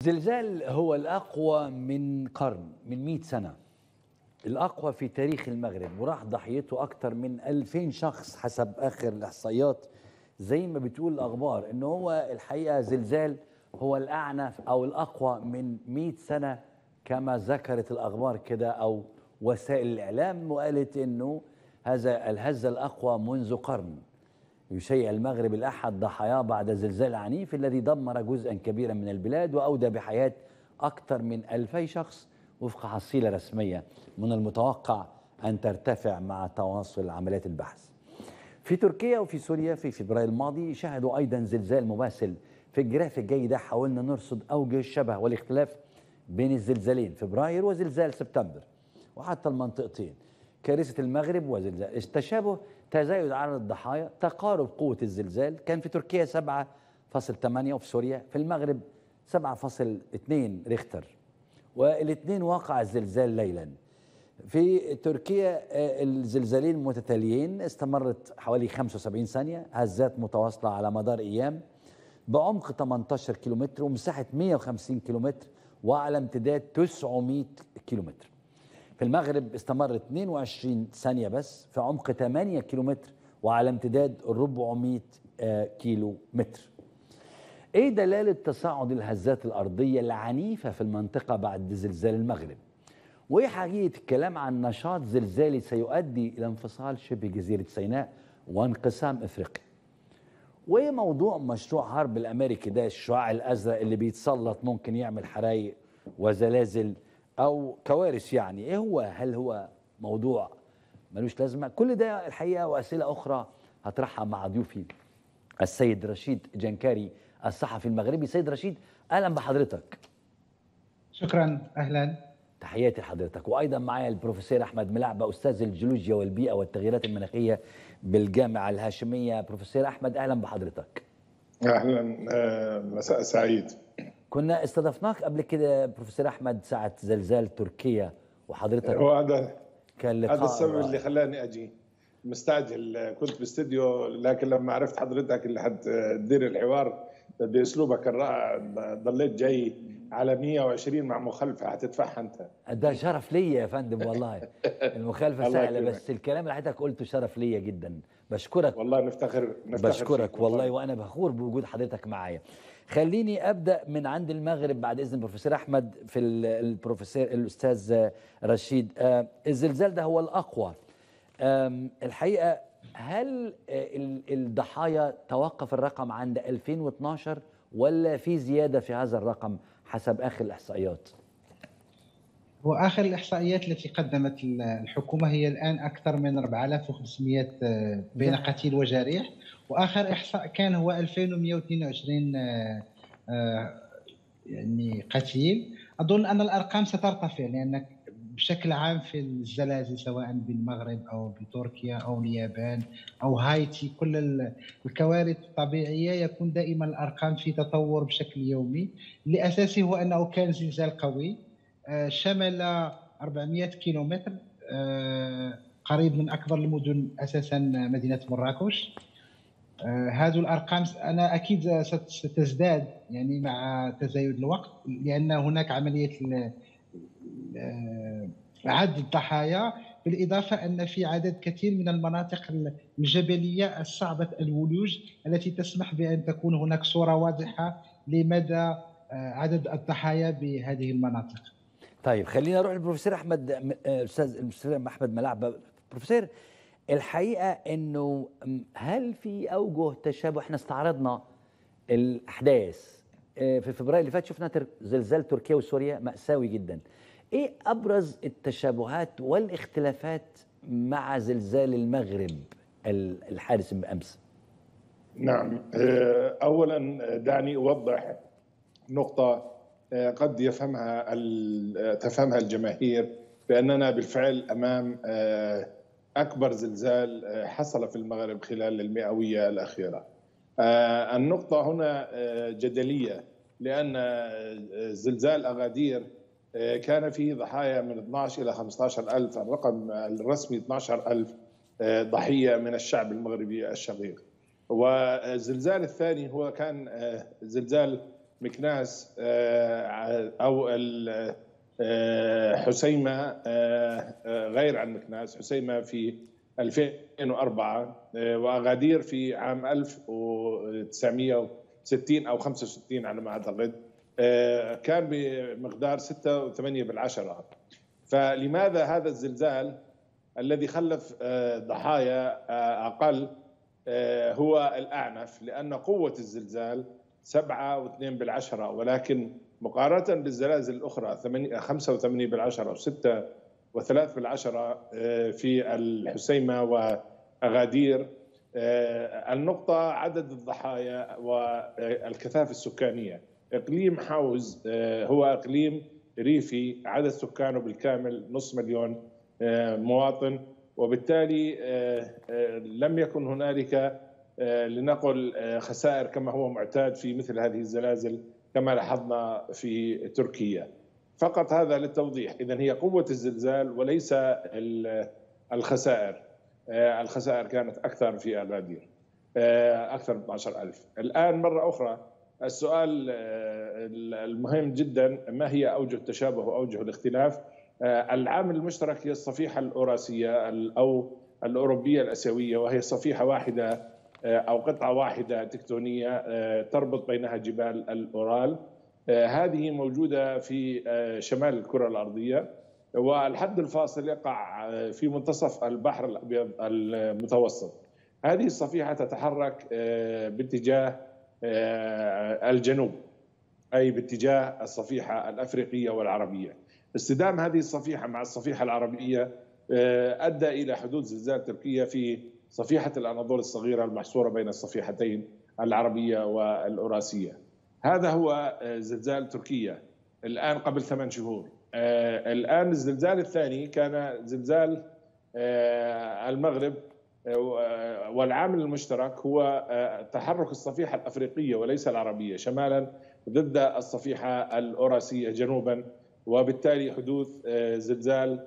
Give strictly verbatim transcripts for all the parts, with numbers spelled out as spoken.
زلزال هو الأقوى من قرن، من مئة سنة، الأقوى في تاريخ المغرب، وراح ضحيته أكثر من ألفين شخص حسب آخر الإحصائيات. زي ما بتقول الأخبار إنه هو الحقيقة زلزال هو الأعنف أو الأقوى من مئة سنة كما ذكرت الأخبار كده أو وسائل الإعلام، وقالت إنه هذا الهزة الأقوى منذ قرن. يشيع المغرب الأحد ضحاياه بعد زلزال عنيف الذي دمر جزءا كبيرا من البلاد وأودى بحياة أكثر من ألفي شخص وفق حصيلة رسمية من المتوقع أن ترتفع مع تواصل عمليات البحث. في تركيا وفي سوريا في فبراير الماضي شهدوا أيضا زلزال مماثل. في الجراف الجاي ده حاولنا نرصد أوجه الشبه والاختلاف بين الزلزالين فبراير وزلزال سبتمبر وحتى المنطقتين، كارثة المغرب وزلزال. التشابه تزايد عدد الضحايا، تقارب قوة الزلزال، كان في تركيا سبعة فاصلة ثمانية وفي سوريا، في المغرب سبعة فاصلة اثنين ريختر، والاثنين وقع الزلزال ليلا. في تركيا الزلزالين متتاليين استمرت حوالي خمسة وسبعين ثانية، هزات متواصلة على مدار أيام بعمق ثمانية عشر كيلومتر ومساحة مئة وخمسين كيلومتر وعلى امتداد تسعمئة كيلومتر. في المغرب استمر اثنين وعشرين ثانية بس في عمق ثمانية كيلومتر وعلى امتداد أربعمئة كيلو متر. ايه دلالة تصاعد الهزات الأرضية العنيفة في المنطقة بعد زلزال المغرب؟ وايه حقيقة الكلام عن نشاط زلزالي سيؤدي إلى انفصال شبه جزيرة سيناء وانقسام افريقيا؟ وايه موضوع مشروع هارب الامريكي ده، الشعاع الازرق اللي بيتسلط ممكن يعمل حرايق وزلازل او كوارث؟ يعني ايه هو؟ هل هو موضوع ملوش لازمه؟ كل ده الحقيقه واسئله اخرى هطرحها مع ضيوفي السيد رشيد جنكاري الصحفي المغربي. سيد رشيد، اهلا بحضرتك. شكرا، اهلا. تحياتي لحضرتك. وايضا معايا البروفيسور احمد ملعبه استاذ الجيولوجيا والبيئه والتغييرات المناخيه بالجامعه الهاشميه. بروفيسور احمد اهلا بحضرتك. اهلا، مساء سعيد. كنا استضفناك قبل كده بروفيسور احمد ساعه زلزال تركيا وحضرتك وهذا كان لقاء هذا السبب رائع. اللي خلاني اجي مستعجل، كنت باستديو لكن لما عرفت حضرتك اللي حتدير الحوار باسلوبك الرائع ضليت جاي على مئة وعشرين مع مخالفه حتدفعها انت. ده شرف ليا يا فندم والله. المخالفه سهله بس الكلام اللي حضرتك قلته شرف ليا جدا. بشكرك والله. نفتخر نفتخر بشكرك والله، وانا فخور بوجود حضرتك معايا. خليني ابدا من عند المغرب بعد اذن البروفيسور احمد. في البروفيسور الاستاذ رشيد، الزلزال ده هو الاقوى الحقيقه. هل الضحايا توقف الرقم عند ألفين واثناشر ولا في زياده في هذا الرقم حسب اخر الاحصائيات؟ واخر الاحصائيات التي قدمت الحكومه هي الان اكثر من أربعة آلاف وخمسمئة بين قتيل وجريح، واخر احصاء كان هو ألفين ومئة واثنين وعشرين يعني قتيل. اظن ان الارقام سترتفع لان بشكل عام في الزلازل سواء بالمغرب او بتركيا او اليابان او هايتي، كل الكوارث الطبيعيه يكون دائما الارقام في تطور بشكل يومي. لاساسه هو انه كان زلزال قوي شمل أربعمئة كيلومتر، قريب من اكبر المدن اساسا مدينه مراكش. هذه الارقام انا اكيد ستزداد يعني مع تزايد الوقت، لان هناك عمليه عد الضحايا، بالاضافه ان في عدد كثير من المناطق الجبليه الصعبه الولوج التي تسمح بان تكون هناك صوره واضحه لمدى عدد الضحايا بهذه المناطق. طيب خلينا نروح للبروفيسور احمد، استاذ البروفيسور احمد ملعبه. بروفيسور، الحقيقه انه هل في اوجه تشابه؟ احنا استعرضنا الاحداث في فبراير اللي فات، شفنا زلزال تركيا وسوريا مأساوي جدا. ايه ابرز التشابهات والاختلافات مع زلزال المغرب الحادث بامس؟ نعم، اولا دعني اوضح نقطه قد يفهمها تفهمها الجماهير، باننا بالفعل امام اكبر زلزال حصل في المغرب خلال المئويه الاخيره. النقطه هنا جدليه، لان زلزال اغادير كان فيه ضحايا من اثني عشر إلى خمسة عشر ألف، الرقم الرسمي اثني عشر ألف ضحية من الشعب المغربي الشقيق. والزلزال الثاني هو كان زلزال مكناس أو حسيمة غير عن مكناس، حسيمة في ألفين وأربعة وأغادير في عام ألف وتسعمئة وستين أو خمسة وستين على ما أعتقد، كان بمقدار ستة وثمانية بالعشرة. فلماذا هذا الزلزال الذي خلف ضحايا أقل هو الأعنف؟ لأن قوة الزلزال سبعة واثنين بالعشرة، ولكن مقارنة بالزلازل الأخرى خمسة وثمانية بالعشرة وستة وثلاث بالعشرة في الحسيمة وأغادير، النقطة عدد الضحايا والكثافة السكانية. إقليم حوز هو إقليم ريفي عدد سكانه بالكامل نصف مليون مواطن، وبالتالي لم يكن هنالك لنقل خسائر كما هو معتاد في مثل هذه الزلازل كما لاحظنا في تركيا. فقط هذا للتوضيح. إذن هي قوة الزلزال وليس الخسائر. الخسائر كانت أكثر في أغادير، أكثر من اثني عشر ألف. الآن مرة أخرى السؤال المهم جدا، ما هي أوجه التشابه وأوجه الاختلاف؟ العامل المشترك هي الصفيحة الأوراسية أو الأوروبية الآسيوية، وهي صفيحة واحدة أو قطعة واحدة تكتونية تربط بينها جبال الأورال. هذه موجودة في شمال الكرة الأرضية، والحد الفاصل يقع في منتصف البحر الأبيض المتوسط. هذه الصفيحة تتحرك باتجاه الجنوب، أي باتجاه الصفيحة الأفريقية والعربية. اصطدام هذه الصفيحة مع الصفيحة العربية أدى إلى حدوث زلزال تركيا في صفيحة الأناضول الصغيرة المحصورة بين الصفيحتين العربية والأوراسية. هذا هو زلزال تركيا الآن قبل ثمان شهور. الآن الزلزال الثاني كان زلزال المغرب، والعامل المشترك هو تحرك الصفيحة الأفريقية وليس العربية شمالا ضد الصفيحة الأوراسية جنوبا، وبالتالي حدوث زلزال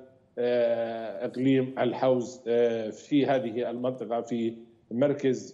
إقليم الحوز في هذه المنطقة في مركز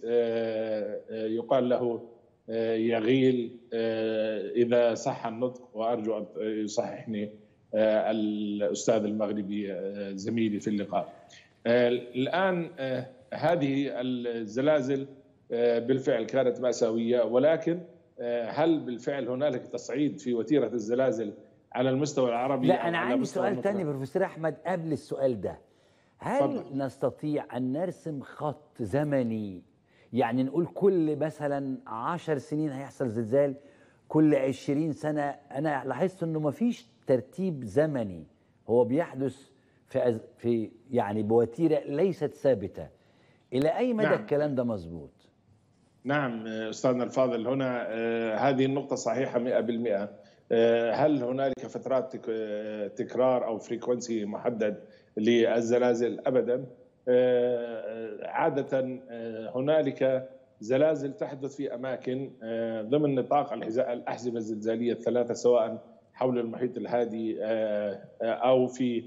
يقال له يغيل إذا صح النطق، وأرجو أن يصححني الأستاذ المغربي زميلي في اللقاء. الآن هذه الزلازل بالفعل كانت مأساوية، ولكن هل بالفعل هنالك تصعيد في وتيرة الزلازل على المستوى العربي؟ لا، أنا عندي سؤال ثاني بروفيسور أحمد قبل السؤال ده. هل فضل. نستطيع أن نرسم خط زمني، يعني نقول كل مثلا عشر سنين هيحصل زلزال، كل عشرين سنة؟ أنا لاحظت أنه ما فيش ترتيب زمني، هو بيحدث في في يعني بوتيرة ليست ثابتة. إلى أي مدى نعم. الكلام ده مظبوط؟ نعم أستاذنا الفاضل، هنا هذه النقطة صحيحة مئة بالمئة. هل هنالك فترات تكرار أو فريكونسي محدد للزلازل؟ أبدا. عادة هنالك زلازل تحدث في أماكن ضمن نطاق الأحزمة الزلزالية الثلاثة، سواء حول المحيط الهادي أو في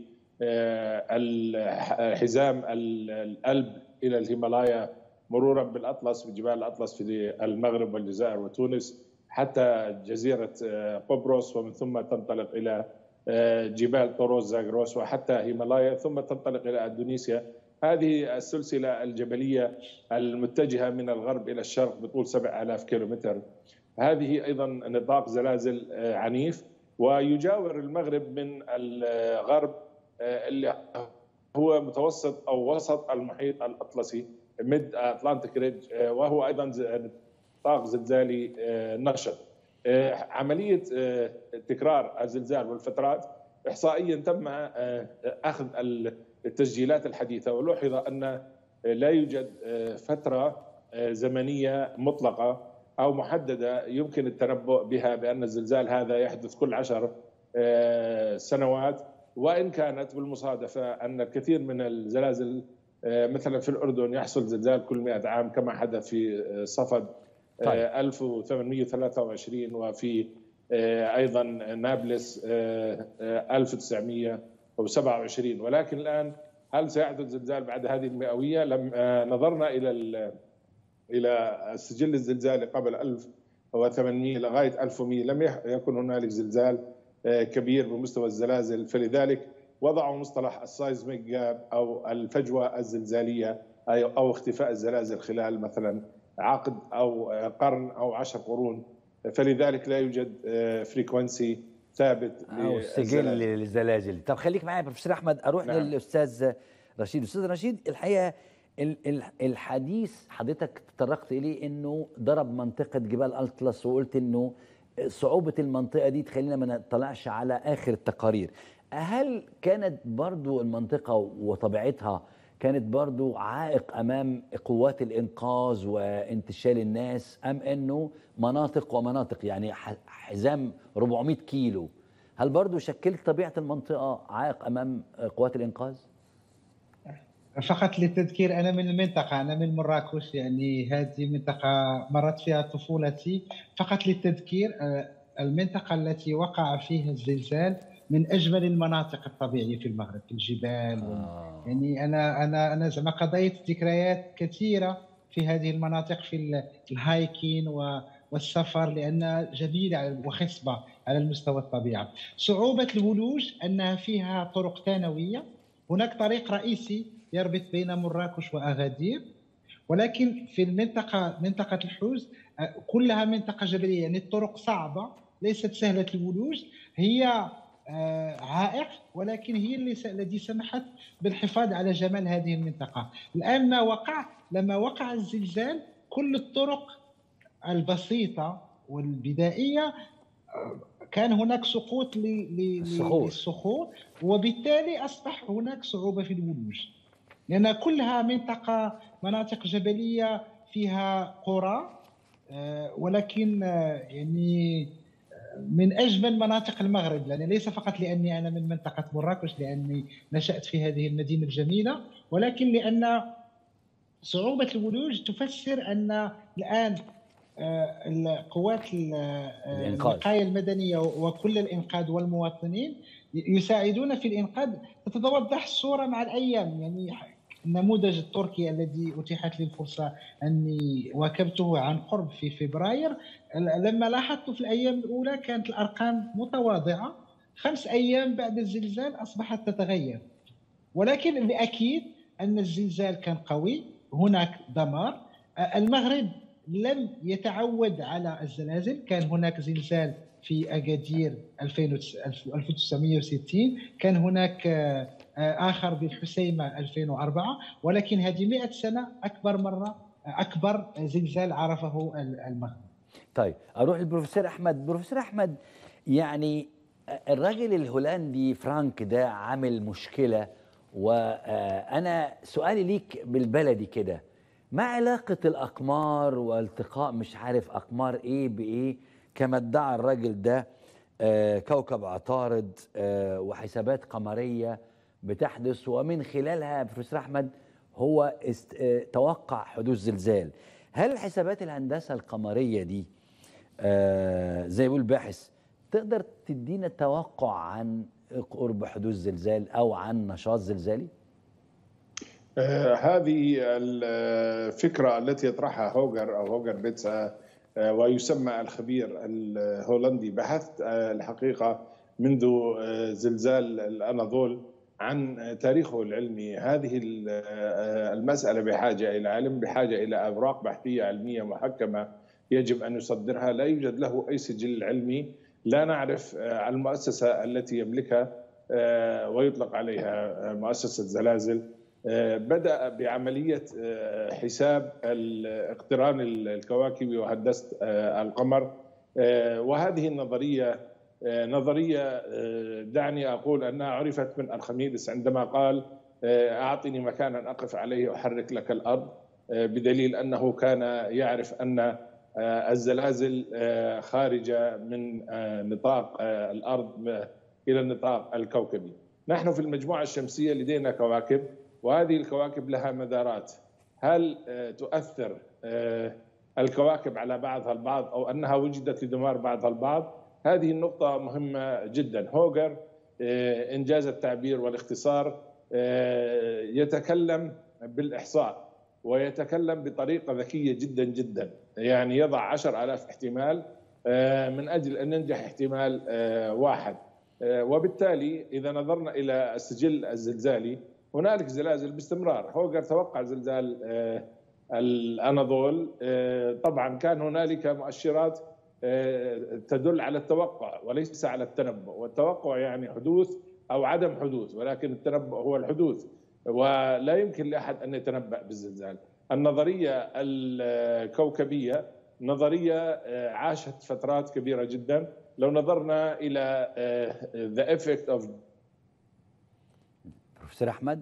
حزام الألب إلى الهيمالايا، مرورا بالأطلس بجبال الأطلس في المغرب والجزائر وتونس، حتى جزيرة قبرص، ومن ثم تنطلق إلى جبال طوروس زاغروس، وحتى هيمالايا، ثم تنطلق إلى أندونيسيا. هذه السلسلة الجبلية المتجهة من الغرب إلى الشرق بطول سبع آلاف كيلومتر، هذه أيضا نطاق زلازل عنيف. ويجاور المغرب من الغرب اللي هو متوسط أو وسط المحيط الأطلسي ميد أتلانتيك ريدج، وهو أيضا نطاق زلزالي نشط. عملية تكرار الزلزال والفترات إحصائيا تم أخذ التسجيلات الحديثة، ولوحظ أن لا يوجد فترة زمنية مطلقة أو محددة يمكن التنبؤ بها بأن الزلزال هذا يحدث كل عشر سنوات، وإن كانت بالمصادفة أن الكثير من الزلازل مثلا في الأردن يحصل زلزال كل مئة عام كما حدث في صفد طيب. ألف وثمانمئة وثلاثة وعشرين، وفي أيضا نابلس ألف وتسعمئة وسبعة وعشرين. ولكن الآن هل سيحدث زلزال بعد هذه المئوية؟ لم نظرنا إلى إلى السجل الزلزالي قبل ألف وثمانمئة لغاية ألف ومئة لم يكن هنالك زلزال كبير بمستوى الزلازل، فلذلك وضعوا مصطلح السايزميك جاب أو الفجوة الزلزالية أو اختفاء الزلازل خلال مثلا عقد أو قرن أو عشر قرون، فلذلك لا يوجد فريكونسي ثابت او سجل للزلازل. طب خليك معايا بروفيسور احمد، اروح نعم. للاستاذ رشيد. استاذ رشيد، الحقيقه الحديث حضرتك تطرقت اليه انه ضرب منطقه جبال اطلس، وقلت انه صعوبه المنطقه دي تخلينا ما نطلعش على اخر التقارير. هل كانت برضو المنطقه وطبيعتها كانت برضو عائق امام قوات الانقاذ وانتشال الناس، ام انه مناطق ومناطق يعني حزام أربعمئة كيلو، هل برضو شكلت طبيعه المنطقه عائق امام قوات الانقاذ؟ فقط للتذكير، أنا من المنطقة، أنا من مراكش، يعني هذه منطقة مرت فيها طفولتي. فقط للتذكير، المنطقة التي وقع فيها الزلزال من أجمل المناطق الطبيعية في المغرب، في الجبال. آه. يعني أنا أنا أنا زعما قضيت ذكريات كثيرة في هذه المناطق، في الهايكين والسفر، لأنها جميلة وخصبة على المستوى الطبيعة. صعوبة الولوج أنها فيها طرق ثانوية، هناك طريق رئيسي يربط بين مراكش وأغادير، ولكن في المنطقة منطقة الحوز كلها منطقة جبلية، يعني الطرق صعبة ليست سهلة الولوج. هي عائق، ولكن هي التي سمحت بالحفاظ على جمال هذه المنطقة. الآن ما وقع، لما وقع الزلزال كل الطرق البسيطة والبدائية كان هناك سقوط للصخور، وبالتالي أصبح هناك صعوبة في الولوج، لأن كلها منطقة مناطق جبلية فيها قرى، ولكن يعني من أجمل مناطق المغرب، يعني ليس فقط لأني أنا من منطقة مراكش لأني نشأت في هذه المدينة الجميلة، ولكن لأن صعوبة الولوج تفسر أن الآن القوات الوقاية المدنية وكل الإنقاذ والمواطنين يساعدون في الإنقاذ. تتوضح الصورة مع الأيام، يعني النموذج التركي الذي أتيحت لي الفرصة أني واكبته عن قرب في فبراير، لما لاحظت في الأيام الأولى كانت الأرقام متواضعة، خمس أيام بعد الزلزال أصبحت تتغير. ولكن الأكيد أن الزلزال كان قوي، هناك دمار. المغرب لم يتعود على الزلازل، كان هناك زلزال في أكادير ألف وتسعمئة وستين، كان هناك آخر بالحسيمة ألفين وأربعة، ولكن هذه مئة سنة أكبر مرة، أكبر زلزال عرفه المغرب. طيب أروح للبروفيسور أحمد. بروفيسور أحمد، يعني الراجل الهولندي فرانك ده عامل مشكلة، وأنا سؤالي ليك بالبلدي كده، ما علاقة الأقمار والتقاء مش عارف أقمار إيه بإيه كما ادعى الراجل ده، آه كوكب عطارد آه وحسابات قمرية بتحدث، ومن خلالها بروفيسور أحمد هو است آه توقع حدوث زلزال. هل حسابات الهندسة القمرية دي آه زي ما بيقول باحث تقدر تدينا توقع عن قرب حدوث زلزال أو عن نشاط زلزالي؟ آه هذه الفكرة التي يطرحها هوجر أو هوجر بيتسا آه ويسمى الخبير الهولندي، بحثت آه الحقيقة منذ آه زلزال الأناضول عن تاريخه العلمي. هذه المسألة بحاجة إلى علم، بحاجة إلى أوراق بحثية علمية محكمة يجب أن يصدرها. لا يوجد له أي سجل علمي، لا نعرف المؤسسة التي يملكها ويطلق عليها مؤسسة زلازل. بدأ بعملية حساب اقتران الكواكب وهندسة القمر، وهذه النظرية نظرية دعني أقول أنها عرفت من أرخميدس عندما قال أعطني مكانا أقف عليه أحرك لك الأرض، بدليل أنه كان يعرف أن الزلازل خارجة من نطاق الأرض إلى النطاق الكوكبي. نحن في المجموعة الشمسية لدينا كواكب، وهذه الكواكب لها مدارات. هل تؤثر الكواكب على بعضها البعض أو أنها وجدت لدمار بعضها البعض؟ هذه النقطة مهمة جدا. هوجر إنجاز التعبير والاختصار يتكلم بالإحصاء ويتكلم بطريقة ذكية جدا جدا. يعني يضع عشر آلاف احتمال من أجل أن ننجح احتمال واحد. وبالتالي إذا نظرنا إلى السجل الزلزالي هنالك زلازل باستمرار. هوغر توقع زلزال الأناضول، طبعا كان هنالك مؤشرات تدل على التوقع وليس على التنبؤ، والتوقع يعني حدوث أو عدم حدوث، ولكن التنبؤ هو الحدوث، ولا يمكن لأحد أن يتنبأ بالزلزال. النظرية الكوكبية نظرية عاشت فترات كبيرة جدا. لو نظرنا إلى the effect of بروفيسور أحمد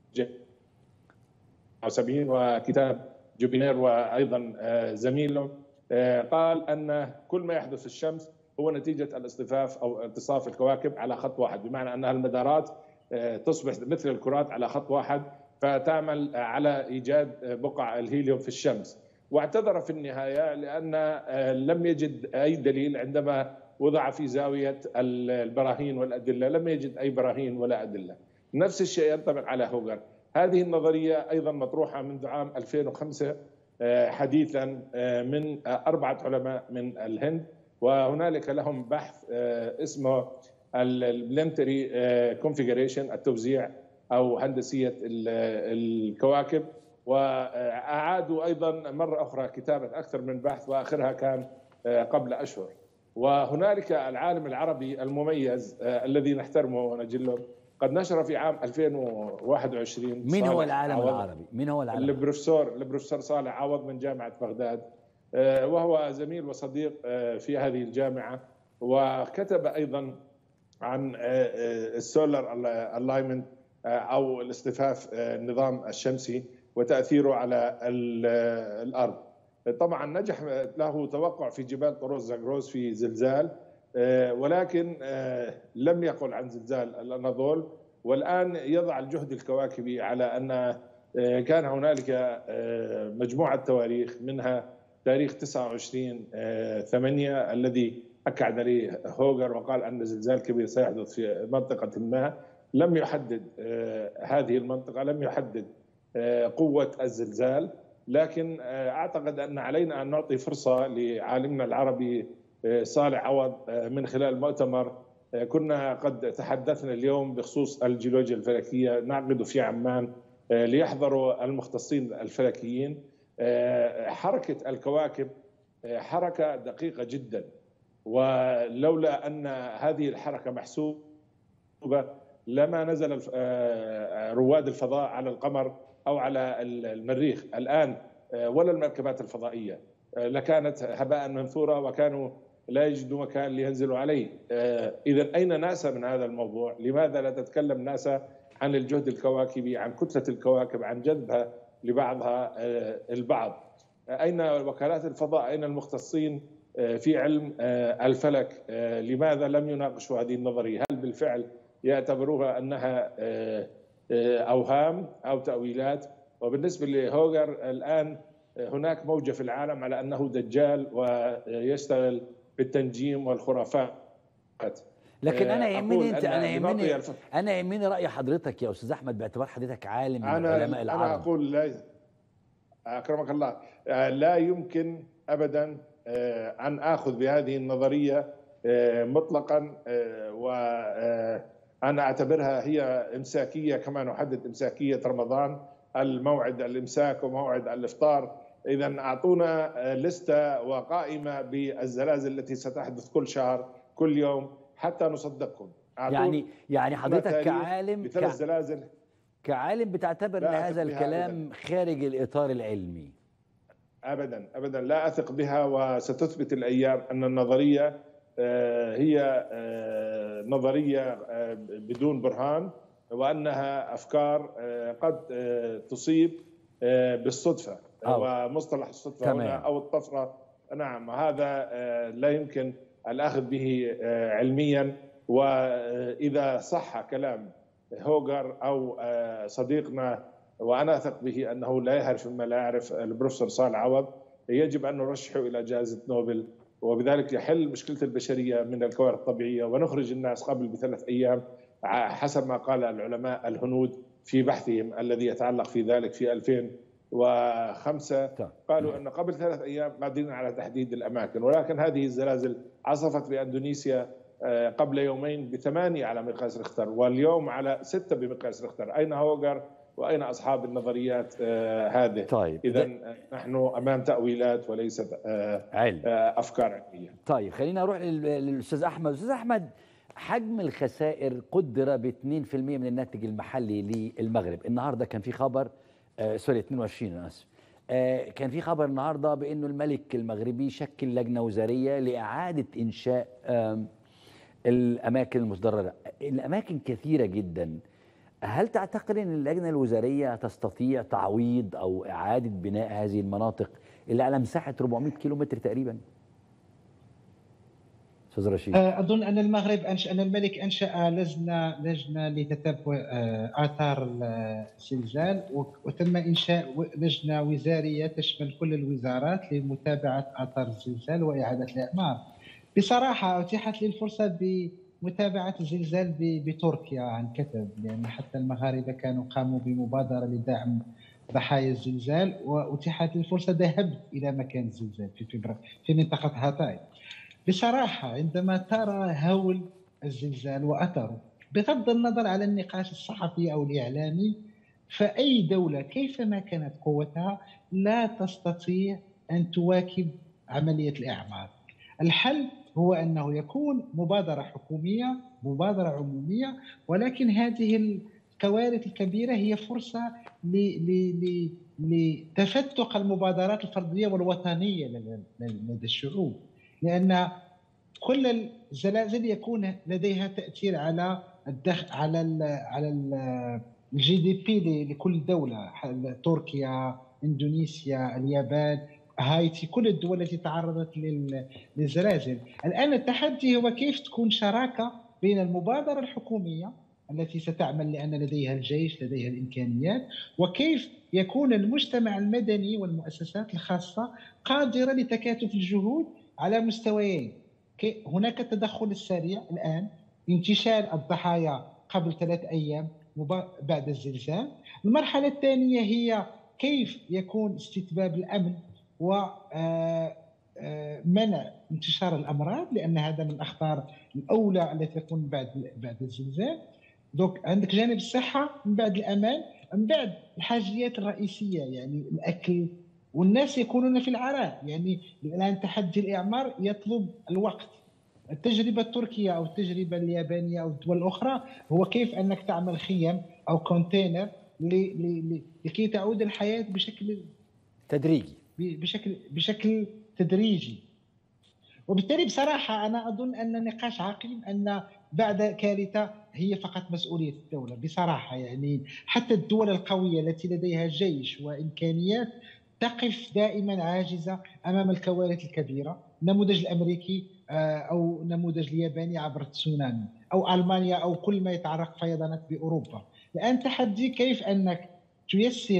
وكتاب جوبينير وأيضا زميله، قال أن كل ما يحدث في الشمس هو نتيجة الاصطفاف أو التصاف الكواكب على خط واحد، بمعنى أنها المدارات تصبح مثل الكرات على خط واحد فتعمل على إيجاد بقع الهيليوم في الشمس. واعتذر في النهاية لأن لم يجد أي دليل عندما وضع في زاوية البراهين والأدلة، لم يجد أي براهين ولا أدلة. نفس الشيء ينطبق على هوغر. هذه النظرية أيضا مطروحة منذ عام ألفين وخمسة حديثا من أربعة علماء من الهند، وهنالك لهم بحث اسمه البلانتري كونفيجريشن، التوزيع أو هندسية الكواكب، وأعادوا أيضا مرة أخرى كتابة أكثر من بحث وآخرها كان قبل أشهر. وهنالك العالم العربي المميز الذي نحترمه ونجله قد نشر في عام ألفين وواحد وعشرين. مين هو العالم العربي؟ مين هو العالم؟ البروفيسور البروفيسور صالح عوض من جامعة بغداد، وهو زميل وصديق في هذه الجامعة، وكتب أيضا عن السولار الاينمنت أو الاصطفاف النظام الشمسي وتأثيره على الأرض. طبعا نجح له توقع في جبال طروس زاغروس في زلزال، ولكن لم يقل عن زلزال الأناضول. والآن يضع الجهد الكواكبي على أن كان هنالك مجموعة تواريخ، منها تاريخ تسعة وعشرين ثمانية الذي أكد عليه هوغر وقال أن زلزال كبير سيحدث في منطقة ما. لم يحدد هذه المنطقة، لم يحدد قوة الزلزال، لكن أعتقد أن علينا أن نعطي فرصة لعالمنا العربي صالح عوض من خلال المؤتمر. كنا قد تحدثنا اليوم بخصوص الجيولوجيا الفلكية، نعقد في عمان ليحضروا المختصين الفلكيين. حركة الكواكب حركة دقيقة جدا، ولولا أن هذه الحركة محسوبة لما نزل رواد الفضاء على القمر أو على المريخ الآن ولا المركبات الفضائية، لكانت هباء منثورا وكانوا لا يجدوا مكان لينزلوا عليه. إذا أين ناسا من هذا الموضوع؟ لماذا لا تتكلم ناسا عن الجهد الكواكبي، عن كتلة الكواكب، عن جذبها لبعضها البعض؟ أين وكالات الفضاء؟ أين المختصين في علم الفلك؟ لماذا لم يناقشوا هذه النظرية؟ هل بالفعل يعتبروها أنها أوهام أو تأويلات؟ وبالنسبة لهوغر الآن هناك موجة في العالم على أنه دجال ويشتغل بالتنجيم والخرافات. لكن انا يهمني انت انا يهمني انا يهمني راي حضرتك يا استاذ احمد، باعتبار حضرتك عالم من علماء العرب. انا اقول لا اكرمك الله، لا يمكن ابدا ان اخذ بهذه النظريه مطلقا، وانا اعتبرها هي امساكيه كما نحدد امساكيه رمضان، الموعد الامساك وموعد الافطار. اذا اعطونا لسته وقائمه بالزلازل التي ستحدث كل شهر كل يوم حتى نصدقكم. يعني يعني حضرتك كعالم بثلاث زلازل كعالم بتعتبر ان هذا الكلام خارج الاطار العلمي؟ ابدا ابدا لا اثق بها، وستثبت الايام ان النظريه هي نظريه بدون برهان، وانها افكار قد تصيب بالصدفه. ومصطلح الصدفه هنا او الطفره، نعم، هذا لا يمكن الأخذ به علميا. وإذا صح كلام هوغر أو صديقنا، وأنا أثق به أنه لا يعرف مما لا يعرف، البروفيسور صالح عوض، يجب أن نرشحه إلى جائزة نوبل، وبذلك يحل مشكلة البشرية من الكوارث الطبيعية ونخرج الناس قبل بثلاث أيام حسب ما قال العلماء الهنود في بحثهم الذي يتعلق في ذلك في ألفين وخمسة قالوا أن قبل ثلاث أيام قادرين على تحديد الأماكن، ولكن هذه الزلازل عصفت بأندونيسيا قبل يومين بثمانية على مقياس ريختر، واليوم على ستة بمقياس ريختر. أين هوجر وأين أصحاب النظريات هذه؟ طيب إذا نحن أمام تأويلات وليست علم. أفكار علمية. طيب خلينا نروح للأستاذ أحمد. أستاذ أحمد، حجم الخسائر قدر ب اثنين بالمئة من الناتج المحلي للمغرب. النهارده كان في خبر آه سوري اثنين وعشرين انا اسف آه كان في خبر النهارده بانه الملك المغربي شكل لجنه وزاريه لاعاده انشاء آه الاماكن المتضرره. الاماكن كثيره جدا. هل تعتقد ان اللجنه الوزاريه تستطيع تعويض او اعاده بناء هذه المناطق اللي على مساحه أربعمئة كيلومتر تقريبا؟ استاذ رشيد. اظن ان المغرب انشا ان الملك انشا لجنه لجنه لتتبع اثار الزلزال، وتم انشاء لجنه وزاريه تشمل كل الوزارات لمتابعه اثار الزلزال واعاده الاعمار. بصراحه اتيحت لي الفرصه بمتابعه الزلزال بتركيا عن كثب، لان حتى المغاربه كانوا قاموا بمبادره لدعم ضحايا الزلزال، واتيحت لي الفرصه ذهبت الى مكان الزلزال في فبراير في منطقه هاتاي. بصراحة عندما ترى هول الزلزال وأثره، بغض النظر على النقاش الصحفي أو الإعلامي، فأي دولة كيفما كانت قوتها لا تستطيع أن تواكب عملية الإعمار. الحل هو أنه يكون مبادرة حكومية، مبادرة عمومية، ولكن هذه الكوارث الكبيرة هي فرصة لتفتق المبادرات الفردية والوطنية لدى الشعوب، لأن كل الزلازل يكون لديها تأثير على الدخل على ال على الجي دي بي لكل دولة، تركيا، إندونيسيا، اليابان، هايتي، كل الدول التي تعرضت للزلازل. الآن التحدي هو كيف تكون شراكة بين المبادرة الحكومية التي ستعمل لأن لديها الجيش، لديها الإمكانيات، وكيف يكون المجتمع المدني والمؤسسات الخاصة قادرة لتكاتف الجهود على مستويين. هناك التدخل السريع الآن، انتشال الضحايا قبل ثلاث أيام بعد الزلزال. المرحلة الثانية هي كيف يكون استتباب الأمن ومنع انتشار الأمراض، لأن هذا من الأخطار الأولى التي تكون بعد بعد الزلزال. دوك عندك جانب الصحة، من بعد الأمان، من بعد الحاجيات الرئيسية يعني الأكل، والناس يكونون في العراء. يعني الآن تحدي الإعمار يطلب الوقت. التجربة التركية أو التجربة اليابانية أو الدول الأخرى هو كيف أنك تعمل خيم أو كونتينر لكي تعود الحياة بشكل تدريجي بشكل بشكل تدريجي. وبالتالي بصراحة أنا أظن أن نقاش عقيم أن بعد كارثة هي فقط مسؤولية الدولة. بصراحة يعني حتى الدول القوية التي لديها جيش وإمكانيات تقف دائما عاجزة أمام الكوارث الكبيرة. النموذج الأمريكي أو النموذج الياباني عبر التسونامي، أو ألمانيا، أو كل ما يتعرق فيضانات بأوروبا. الآن تحدي كيف أنك تيسر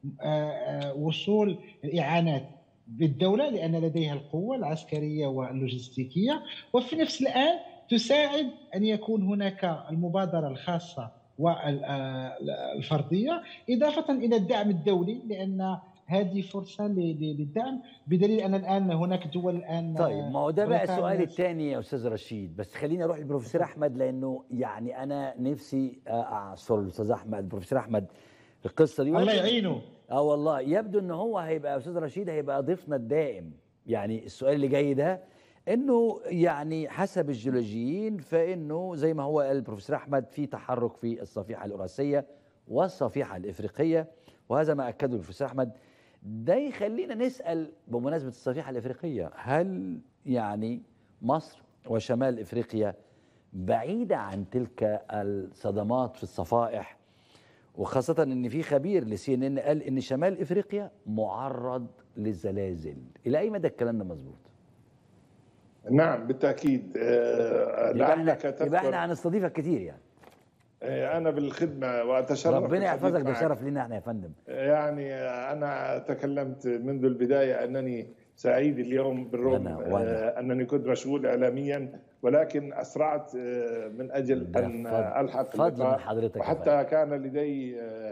وصول الإعانات بالدولة لأن لديها القوة العسكرية واللوجستيكية، وفي نفس الآن تساعد أن يكون هناك المبادرة الخاصة والفردية، إضافة إلى الدعم الدولي، لأن هذه فرصة للدعم، بدليل أن الآن هناك دول الآن. طيب ما هو ده بقى السؤال الثاني يا أستاذ رشيد، بس خليني أروح للبروفيسور أحمد، لأنه يعني أنا نفسي أعصر الأستاذ أحمد البروفيسور أحمد في القصة دي. الله يعينه. اه والله يبدو ان هو هيبقى استاذ رشيد هيبقى ضيفنا الدائم. يعني السؤال اللي جاي ده انه يعني حسب الجيولوجيين فانه زي ما هو قال البروفيسور احمد في تحرك في الصفيحه الاوراسيه والصفيحه الافريقيه، وهذا ما اكده البروفيسور احمد. ده يخلينا نسال بمناسبه الصفيحه الافريقيه، هل يعني مصر وشمال افريقيا بعيده عن تلك الصدمات في الصفائح، وخاصة ان في خبير لسي ان ان قال ان شمال افريقيا معرض للزلازل؟ الى اي مدى الكلام ده مظبوط؟ نعم بالتاكيد. لعلك تذكر يبقى احنا هنستضيفك كتير يعني. انا بالخدمه واتشرف. ربنا يحفظك، ده شرف لينا احنا يا فندم. يعني انا تكلمت منذ البدايه انني سعيد اليوم بالرغم انني كنت مشغول اعلاميا، ولكن اسرعت من اجل ان الحق اللقاء، وحتى كان لدي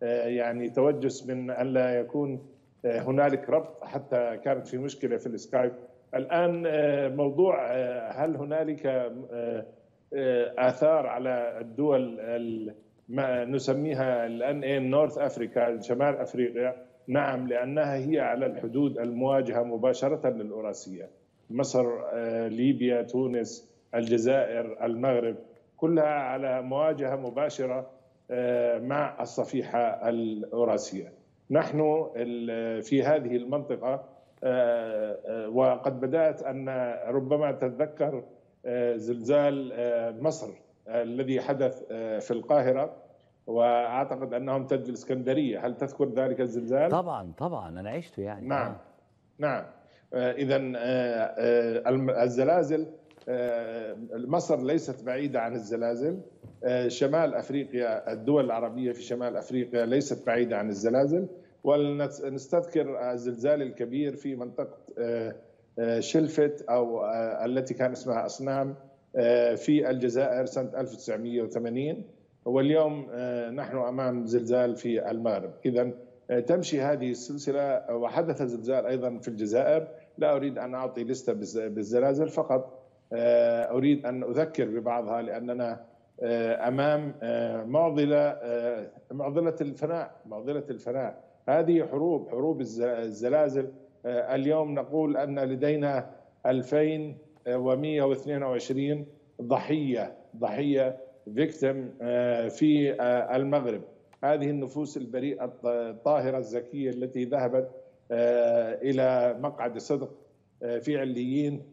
يعني توجس من أن لا يكون هنالك ربط، حتى كانت في مشكلة في السكايب. الآن موضوع هل هنالك آثار على الدول ما نسميها الآن إيه نورث أفريقيا، شمال أفريقيا؟ نعم، لأنها هي على الحدود المواجهة مباشرة للأوراسية، مصر، ليبيا، تونس، الجزائر، المغرب، كلها على مواجهة مباشرة مع الصفيحة الأوراسية. نحن في هذه المنطقة، وقد بدأت أن ربما تتذكر زلزال مصر الذي حدث في القاهرة، وأعتقد أنه امتد في الإسكندرية. هل تذكر ذلك الزلزال؟ طبعا طبعا أنا عشته يعني. نعم آه. نعم. إذا الزلازل، مصر ليست بعيدة عن الزلازل، شمال أفريقيا، الدول العربية في شمال أفريقيا ليست بعيدة عن الزلازل. ولنستذكر الزلزال الكبير في منطقة شلفت أو التي كان اسمها أصنام في الجزائر سنة ألف وتسعمئة وثمانين، واليوم نحن أمام زلزال في المغرب. إذا تمشي هذه السلسلة، وحدث زلزال أيضا في الجزائر. لا أريد أن أعطي لستة بالزلازل، فقط أريد أن أذكر ببعضها، لأننا أمام معضلة معضلة الفناء معضلة الفناء. هذه حروب حروب الزلازل. اليوم نقول أن لدينا ألفين ومئة واثنين وعشرين ضحية ضحية فيكتيم في المغرب. هذه النفوس البريئة الطاهرة الزكية التي ذهبت إلى مقعد صدق في عليين،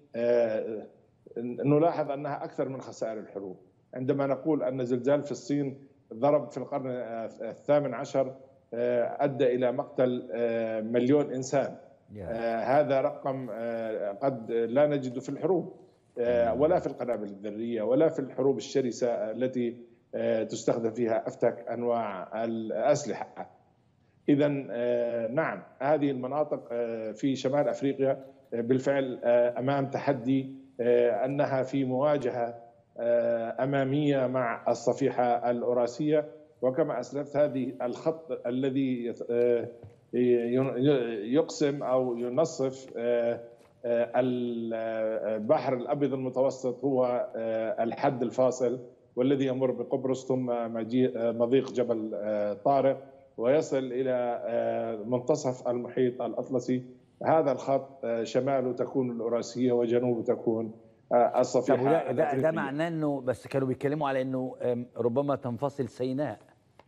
نلاحظ أنها أكثر من خسائر الحروب. عندما نقول أن زلزال في الصين ضرب في القرن الثامن عشر أدى إلى مقتل مليون إنسان، هذا رقم قد لا نجده في الحروب، ولا في القنابل الذرية، ولا في الحروب الشرسة التي تستخدم فيها أفتك أنواع الأسلحة. إذا نعم، هذه المناطق في شمال أفريقيا بالفعل أمام تحدي أنها في مواجهة أمامية مع الصفيحة الأوراسية. وكما أسلفت، هذه الخط الذي يقسم أو ينصف البحر الأبيض المتوسط هو الحد الفاصل، والذي يمر بقبرص ثم مضيق جبل طارق ويصل إلى منتصف المحيط الأطلسي. هذا الخط شماله تكون الأوراسية وجنوبه تكون الصفيحة. ده, ده معناه أنه بس كانوا بيتكلموا على أنه ربما تنفصل سيناء.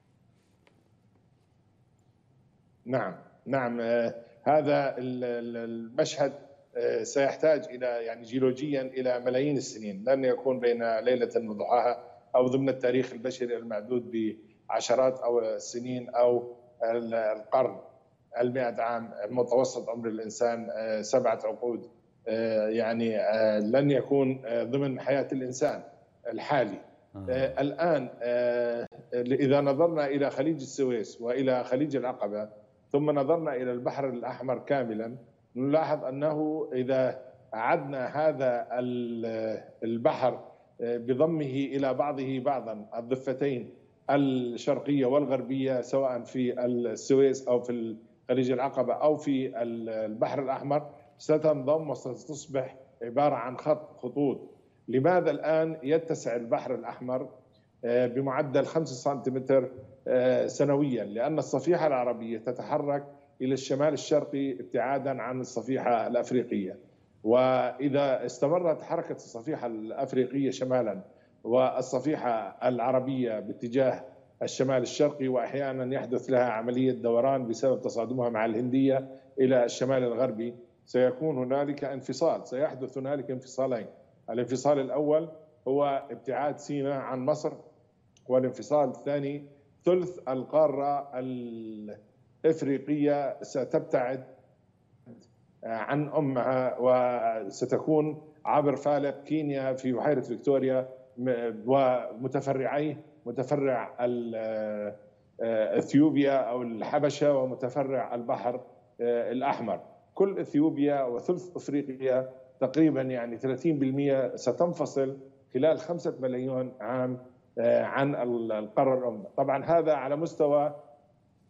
نعم نعم. هذا المشهد سيحتاج إلى يعني جيولوجيا إلى ملايين السنين، لن يكون بين ليلة وضحاها أو ضمن التاريخ البشري المعدود بعشرات أو السنين أو القرن المئة عام. متوسط عمر الإنسان سبعة عقود، يعني لن يكون ضمن حياة الإنسان الحالي. آه. الآن آه إذا نظرنا إلى خليج السويس وإلى خليج العقبة ثم نظرنا إلى البحر الأحمر كاملا، نلاحظ أنه إذا أعدنا هذا البحر بضمه إلى بعضه بعضا، الضفتين الشرقية والغربية سواء في السويس أو في خليج العقبة أو في البحر الأحمر، ستنضم وستصبح عبارة عن خط خطوط. لماذا الآن يتسع البحر الأحمر بمعدل خمسة سنتيمتر سنويا؟ لأن الصفيحة العربية تتحرك إلى الشمال الشرقي ابتعادا عن الصفيحة الأفريقية، وإذا استمرت حركة الصفيحة الأفريقية شمالا والصفيحة العربية باتجاه الشمال الشرقي، وأحيانا يحدث لها عملية دوران بسبب تصادمها مع الهندية إلى الشمال الغربي، سيكون هنالك انفصال، سيحدث هنالك انفصالين. الانفصال الأول هو ابتعاد سيناء عن مصر، والانفصال الثاني ثلث القارة الإفريقية ستبتعد عن أمها وستكون عبر فالق كينيا في بحيرة فيكتوريا ومتفرعيه متفرع اثيوبيا أو الحبشة ومتفرع البحر الأحمر. كل اثيوبيا وثلث افريقيا تقريبا يعني ثلاثين بالمئة ستنفصل خلال خمسة ملايين عام عن القارة الأم. طبعا هذا على مستوى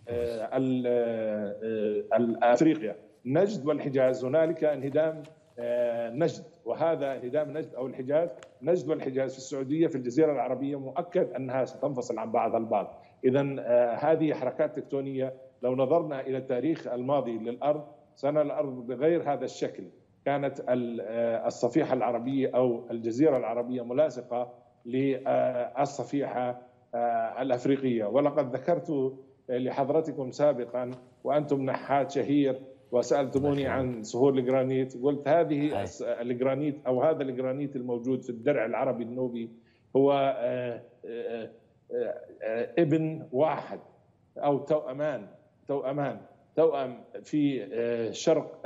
افريقيا، نجد والحجاز. هنالك انهدام نجد، وهذا انهدام نجد او الحجاز، نجد والحجاز في السعوديه في الجزيره العربيه مؤكد انها ستنفصل عن بعضها البعض. اذا هذه حركات تكتونيه. لو نظرنا الى التاريخ الماضي للارض سنرى الارض بغير هذا الشكل. كانت الصفيحه العربيه او الجزيره العربيه ملاصقه للصفيحه الافريقيه. ولقد ذكرت لحضرتكم سابقا وانتم نحات شهير وسالتموني عن صخور الجرانيت، قلت هذه الجرانيت او هذا الجرانيت الموجود في الدرع العربي النوبي هو ابن واحد او توأمان توأمان توأم في شرق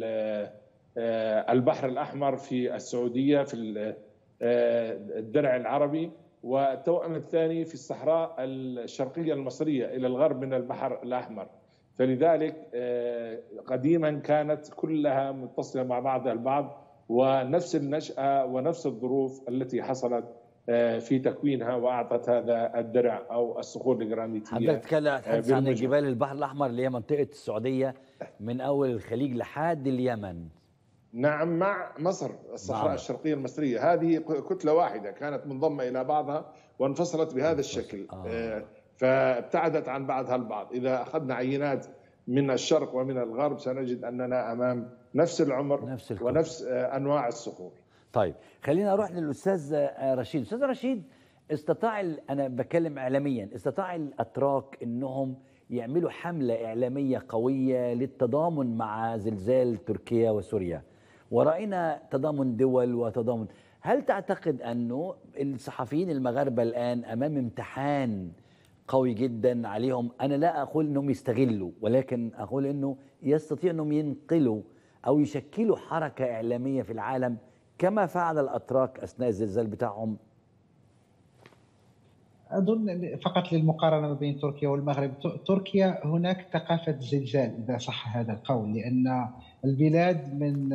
البحر الأحمر في السعودية في الدرع العربي، والتوأم الثاني في الصحراء الشرقية المصرية إلى الغرب من البحر الأحمر. فلذلك قديما كانت كلها متصلة مع بعضها البعض، ونفس النشأة ونفس الظروف التي حصلت في تكوينها واعطت هذا الدرع او الصخور الجرانيتيه. حضرتك تتحدث عن جبال البحر الاحمر اللي هي منطقه السعوديه من اول الخليج لحد اليمن. نعم، مع مصر الصحراء نعم. الشرقيه المصريه، هذه كتله واحده كانت منضمه الى بعضها وانفصلت بهذا الشكل. آه. فابتعدت عن بعضها البعض. اذا اخذنا عينات من الشرق ومن الغرب سنجد اننا امام نفس العمر نفس ونفس انواع الصخور. طيب خلينا اروح للاستاذ رشيد. استاذ رشيد، استطاع انا بكلم اعلاميا، استطاع الاتراك انهم يعملوا حمله اعلاميه قويه للتضامن مع زلزال تركيا وسوريا، وراينا تضامن دول وتضامن. هل تعتقد انه الصحفيين المغاربه الان امام امتحان قوي جدا عليهم؟ انا لا اقول انهم يستغلوا، ولكن اقول انه يستطيعوا انهم ينقلوا او يشكلوا حركه اعلاميه في العالم كما فعل الأتراك أثناء الزلزال بتاعهم. أظن فقط للمقارنة ما بين تركيا والمغرب، تركيا هناك ثقافة زلزال إذا صح هذا القول، لأن البلاد من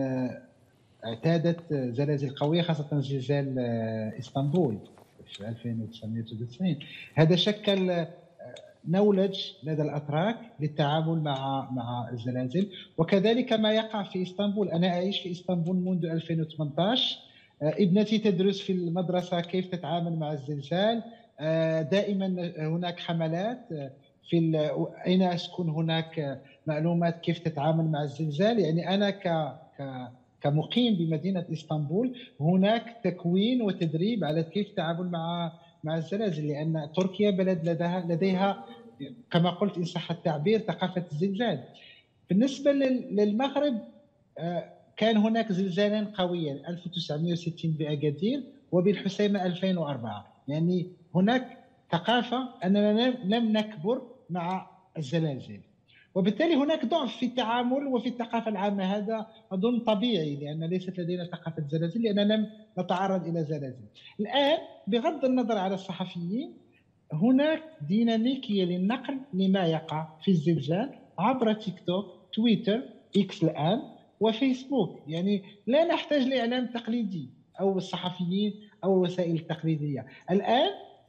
اعتادت زلازل قوية، خاصة زلزال إسطنبول في ألف وتسعمائة وثلاثة وتسعين. هذا شكل نولج لدى الأتراك للتعامل مع مع الزلازل، وكذلك ما يقع في إسطنبول. أنا أعيش في إسطنبول منذ ألفين وثمانية عشر، ابنتي تدرس في المدرسة كيف تتعامل مع الزلزال. دائما هناك حملات في أين أسكن، هناك معلومات كيف تتعامل مع الزلزال. يعني أنا ك كمقيم بمدينة إسطنبول هناك تكوين وتدريب على كيف التعامل مع مع الزلازل، لأن تركيا بلد لديها لديها كما قلت إن صح التعبير ثقافة الزلزال. بالنسبة للمغرب كان هناك زلزالا قويا ألف وتسعمائة وستين بأكادير وبالحسيمة ألفين وأربعة. يعني هناك ثقافة أننا لم نكبر مع الزلازل، وبالتالي هناك ضعف في التعامل وفي الثقافة العامة. هذا أظن طبيعي لأن ليست لدينا ثقافة زلازل، لأننا لم نتعرض إلى زلازل. الآن بغض النظر على الصحفيين هناك ديناميكية للنقل لما يقع في الزلزال عبر تيك توك، تويتر، إكس الآن، وفيسبوك. يعني لا نحتاج لإعلام تقليدي أو الصحفيين أو الوسائل التقليدية. الآن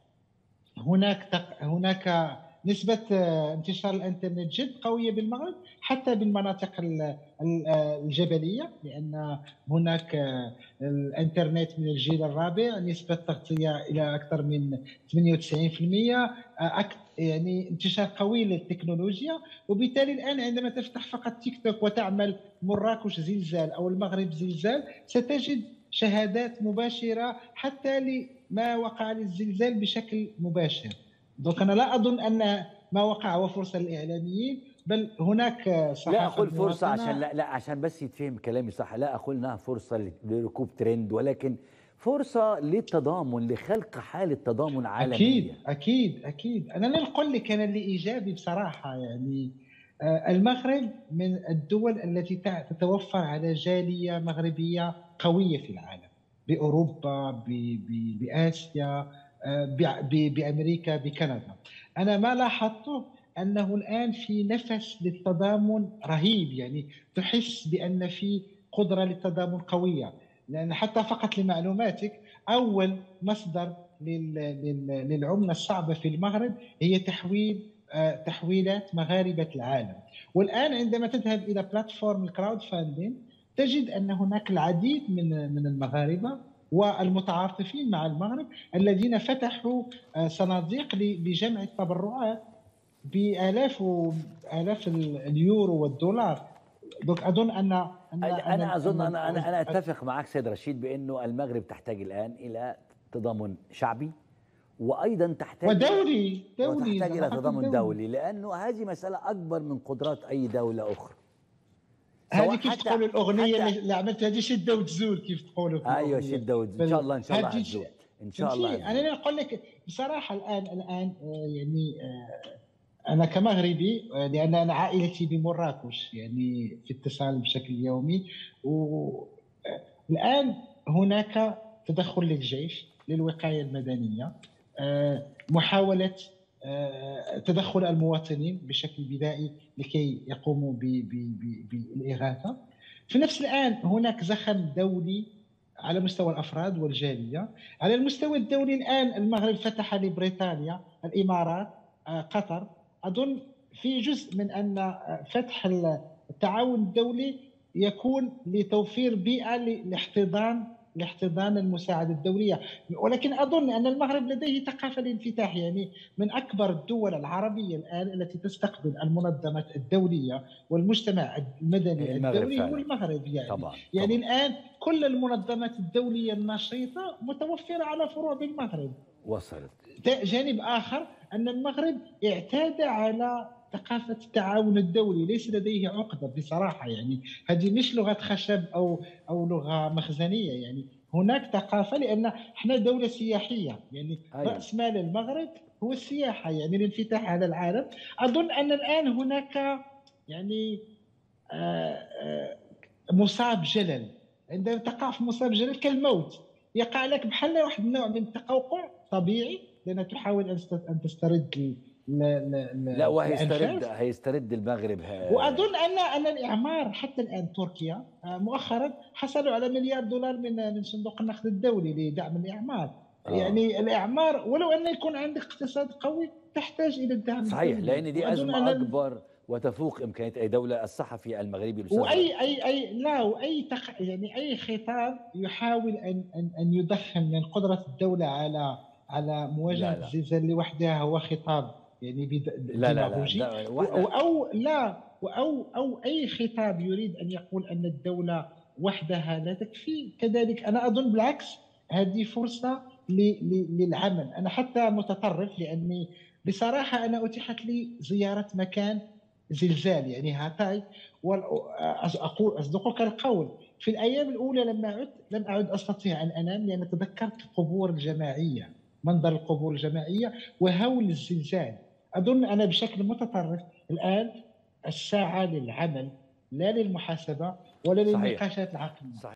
هناك تق... هناك نسبة انتشار الانترنت جد قوية بالمغرب، حتى بالمناطق الجبلية، لأن هناك الانترنت من الجيل الرابع، نسبة تغطية إلى أكثر من ثمانية وتسعين بالمئة، يعني انتشار قوي للتكنولوجيا. وبالتالي الآن عندما تفتح فقط تيك توك وتعمل مراكش زلزال أو المغرب زلزال ستجد شهادات مباشرة حتى لما وقع للزلزال بشكل مباشر. دونك أنا لا أظن أن ما وقع هو فرصة للإعلاميين، بل هناك صحافة. لا أقول فرصة عشان لا لا عشان بس يتفهم كلامي صح، لا أقول أنها فرصة لركوب ترند، ولكن فرصة للتضامن، لخلق حالة تضامن عالمية. أكيد أكيد أكيد. أنا لا نقول لك أنا اللي إيجابي بصراحة. يعني المغرب من الدول التي تتوفر على جالية مغربية قوية في العالم، بأوروبا، بآسيا، بأمريكا، بكندا. أنا ما لاحظته أنه الآن في نفس للتضامن رهيب، يعني تحس بأن في قدرة للتضامن قوية. لأن حتى فقط لمعلوماتك أول مصدر للعملة الصعبة في المغرب هي تحويل تحويلات مغاربة العالم. والآن عندما تذهب إلى بلاتفورم الكراود فاندين تجد أن هناك العديد من من المغاربة والمتعاطفين مع المغرب الذين فتحوا صناديق لجمع التبرعات بآلاف وآلاف اليورو والدولار. دونك أظن أن أنا, أنا أظن أنا أنا أنا أتفق معك سيد رشيد بأنه المغرب تحتاج الآن إلى تضامن شعبي، وايضا تحتاج ودولي دولي وتحتاج الى تضامن دولي. دولي لانه هذه مساله اكبر من قدرات اي دوله اخرى. هذه كيف تقولوا الاغنيه اللي عملت هذه شده وتزول كيف تقولوا؟ ايوه شده وتزول ان شاء الله ان شاء الله هتزول ان شاء الله. انا نقول لك بصراحه الان الان يعني انا كمغربي، لان انا عائلتي بمراكش يعني في اتصال بشكل يومي، والان هناك تدخل للجيش للوقايه المدنيه، محاولة تدخل المواطنين بشكل بدائي لكي يقوموا بالإغاثة. في نفس الآن هناك زخم دولي على مستوى الأفراد والجالية. على المستوى الدولي الآن المغرب فتح لبريطانيا، الإمارات، قطر. أظن في جزء من أن فتح التعاون الدولي يكون لتوفير بيئة لاحتضان لاحتضان المساعدة الدولية. ولكن أظن أن المغرب لديه ثقافة الانفتاح، يعني من أكبر الدول العربية الآن التي تستقبل المنظمات الدولية والمجتمع المدني الدولي هو المغرب. يعني, طبعا. يعني طبعا. الآن كل المنظمات الدولية النشيطة متوفرة على فروع بالمغرب. وصلت. جانب آخر أن المغرب اعتاد على ثقافة التعاون الدولي، ليس لديه عقدة بصراحة. يعني هذه مش لغة خشب أو أو لغة مخزنية، يعني هناك ثقافة، لأن احنا دولة سياحية. يعني أيوة. رأس مال المغرب هو السياحة، يعني الانفتاح على العالم. أظن أن الآن هناك يعني مصاب جلل. عندما تقع في مصاب جلل كالموت، يقع لك بحال واحد النوع من التقوقع طبيعي، لأنك تحاول أن تسترد لا لا لا, لا وهيسترد هيسترد المغرب. واظن ان ان الاعمار حتى الان تركيا مؤخرا حصلوا على مليار دولار من من صندوق النقد الدولي لدعم الاعمار. آه. يعني الاعمار ولو ان يكون عندك اقتصاد قوي تحتاج الى الدعم صحيح الدولي. لان دي ازمه اكبر وتفوق امكانيات اي دوله. الصحفي المغربي واي اي اي لا واي تق... يعني اي خطاب يحاول ان ان ان يضخم من قدره الدوله على على مواجهه الزلزال لوحدها هو خطاب يعني ديماغوجي. لا لا لا أو, أو لا أو أو أي خطاب يريد أن يقول أن الدولة وحدها لا تكفي. كذلك أنا أظن بالعكس هذه فرصة للعمل. أنا حتى متطرف، لأني بصراحة أنا أتيحت لي زيارة مكان زلزال يعني هاتاي، وأقول أصدقك القول في الأيام الأولى لما عدت لم أعد أستطيع أن أنام، لأن تذكرت القبور الجماعية، منظر القبور الجماعية وهول الزلزال. أظن أنا بشكل متطرف الآن الساعة للعمل لا للمحاسبة ولا للنقاشات العقلية.